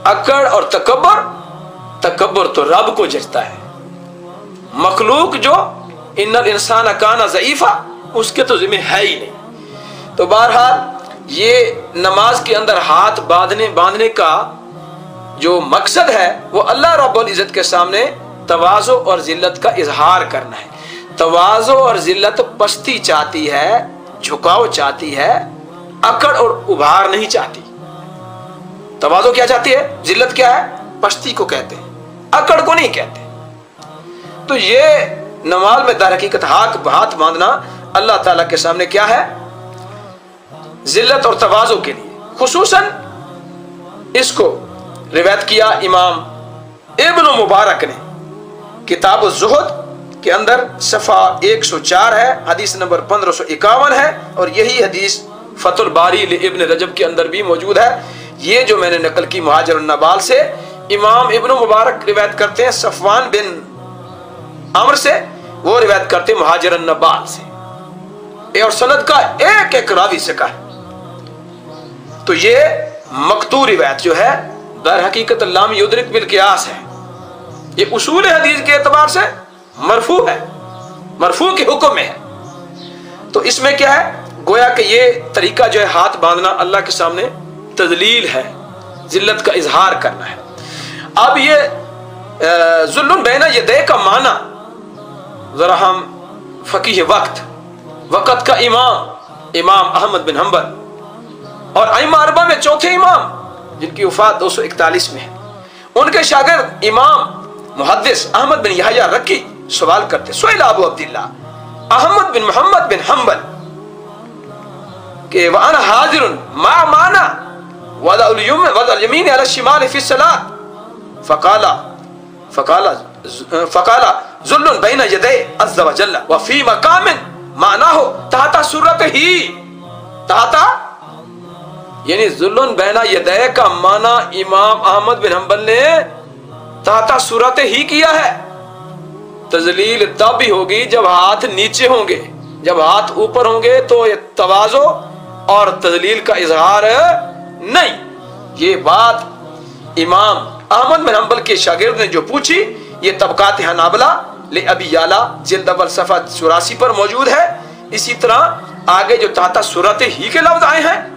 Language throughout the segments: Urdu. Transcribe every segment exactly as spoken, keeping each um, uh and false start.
اکڑ اور تکبر، تکبر تو رب کو جچتا ہے، مخلوق جو ان الانسان کان ضعیفا اس کے تو ذمہ ہے ہی نہیں۔ تو بہرحال یہ نماز کے اندر ہاتھ باندھنے باندھنے کا جو مقصد ہے وہ اللہ رب العزت کے سامنے تواضع اور ذلت کا اظہار کرنا ہے۔ تواضع اور ذلت پستی چاہتی ہے، جھکاؤ چاہتی ہے، اکڑ اور ابھار نہیں چاہتی۔ تواضع کیا چاہتی ہے، ذلت کیا ہے، پستی کو کہتے ہیں، اکڑ کو نہیں کہتے۔ تو یہ نماز میں در حقیقت ہاتھ ہاتھ باندھنا اللہ تعالیٰ کے سامنے کیا ہے، ذلت اور تواضع کے لیے۔ خصوصاً اس کو روایت کیا امام ابن مبارک نے کتاب الزہد کے اندر، صفحہ ایک سو چار ہے، حدیث نمبر پندرہ سو اکاون ہے، اور یہی حدیث فتح الباری ابن رجب کے اندر بھی موجود ہے۔ یہ جو میں نے نقل کی مہاجر النبال سے، امام ابن مبارک روایت کرتے ہیں صفوان بن عمر سے، وہ روایت کرتے ہیں مہاجر النبال سے، اور سند کا ایک ایک راوی سے کہا۔ تو یہ مقطوع روایت جو ہے در حقیقت لم یدرک بالقیاس ہے، یہ اصول حدیث کے اعتبار سے مرفوع ہے، مرفوع کے حکم میں ہے۔ تو اس میں کیا ہے، گویا کہ یہ طریقہ جو ہے ہاتھ باندھنا اللہ کے سامنے تذلیل ہے، ذلت کا اظہار کرنا ہے۔ اب یہ ذل بین یدی کا معنی ذرا ہم فقیہ وقت وقت کا امام امام احمد بن حنبل اور ائمہ اربعہ میں چوتھے امام جن کی وفات دو سو اکتالیس میں ہے، ان کے شاگرد امام محدث احمد بن یحییٰ رکی سوال کرتے، سئل ابو عبداللہ احمد بن محمد بن حنبل کہ وانا حاضر ما معنی وضع الیمین وضع الیمین علی الشمال فی الصلاۃ فقال فقال فقال ذل بین یدی عز وجل وفی مقام معناه تحت سرتہ، تحت یعنی ذل بین یدی کا معنی امام احمد بن حنبل نے تحت سرتہ ہی کیا ہے۔ تذلیل تب بھی ہوگی جب ہاتھ نیچے ہوں گے، جب ہاتھ اوپر ہوں گے تو یہ تواضع اور تذلیل کا اظہار نہیں۔ یہ بات امام احمد بن حنبل کے شاگرد نے جو پوچھی، یہ طبقات حنابلہ لابی یعلا جلد اول صفحہ چوراسی پر موجود ہے۔ اسی طرح آگے جو تحت سورت ہی کے لفظ آئے ہیں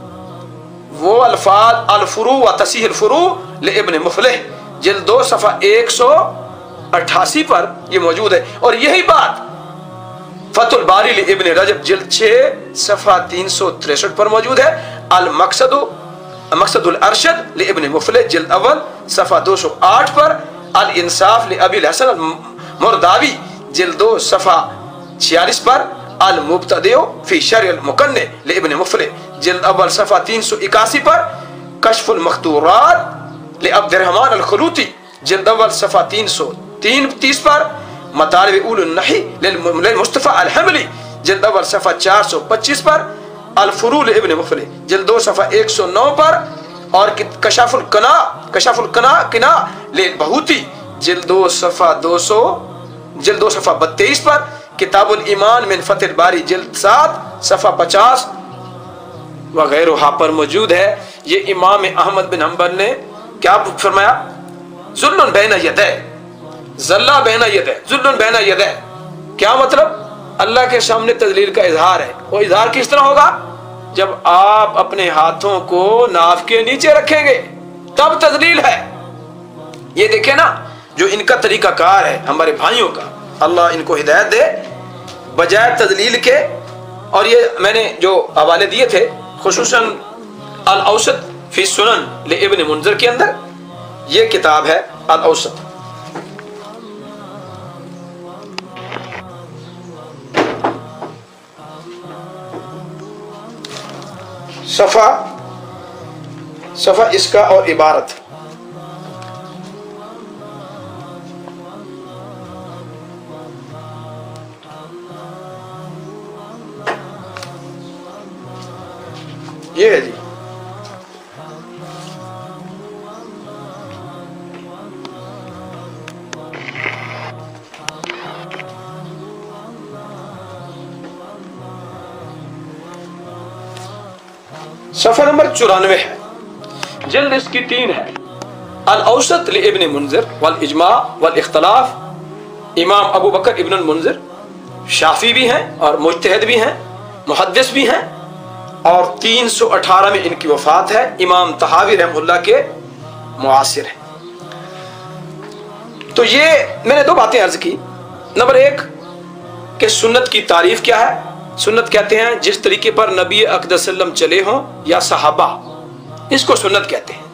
وہ الفاظ الفروع و تصحیح الفروع لابن مفلح جلد دو صفحہ ایک سو اٹھاسی پر یہ موجود ہے، اور یہی بات فتح الباری لابن رجب جلد چھ صفحہ تین سو تریسٹھ پر موجود ہے۔ المقصد مقصد الارشد لابن مفلح جلد اول صفحہ دو سو آٹھ پر، الانصاف لابی الحسن المرداوی جلد دو صفحہ چھیالیس پر، المبتدئ فی شرع المقنع لابن مفلح جلد اول صفحہ تین سو اکاسی پر، کشف المختورات لعبد الرحمن الخلوتی جلد اول صفحہ تین سو تین تیس پر، مطالب اول النحی للمصطفى الحملی جلد اول صفحہ چار سو پچیس پر، الفروع لابن مفلح جلد دو صفحہ ایک سو نو پر، اور کشاف القنا کشاف القنا قنا للبہوتی جلد دو صفحہ دو سو جلد دو صفحہ بتیس پر، کتاب الایمان من فتح الباری جلد سات صفحہ پچاس وغیرہ پر موجود ہے۔ یہ امام احمد بن حنبل نے کیا فرمایا، ذل بین یدی، ذلہ بین یدی، ذل بین یدی، کیا مطلب، اللہ کے سامنے تذلیل کا اظہار ہے۔ وہ اظہار کس طرح ہوگا، جب آپ اپنے ہاتھوں کو ناف کے نیچے رکھیں گے تب تذلیل ہے۔ یہ دیکھیں نا جو ان کا طریقہ کار ہے ہمارے بھائیوں کا، اللہ ان کو ہدایت دے، بجائے تذلیل کے۔ اور یہ میں نے جو حوالے دیے تھے خصوصاً الاوسط فی سنن لابن منذر کے اندر، یہ کتاب ہے الاوسط، صفحہ صفحہ اس کا اور عبارت، یہ ہے جی۔ صفحہ نمبر چورانوے ہے، جلد اس کی تین ہے، الاوسط لابن منذر والاجماع والاختلاف، امام ابو بکر ابن المنذر شافعی بھی ہیں اور مجتہد بھی ہیں، محدث بھی ہیں، اور تین سو اٹھارہ میں ان کی وفات ہے، امام طحاوی رحمہ اللہ کے معاصر ہیں۔ تو یہ میں نے دو باتیں عرض کی، نمبر ایک کہ سنت کی تعریف کیا ہے۔ سنت کہتے ہیں جس طریقے پر نبی اقدس صلی اللہ علیہ وسلم چلے ہوں یا صحابہ، اس کو سنت کہتے ہیں۔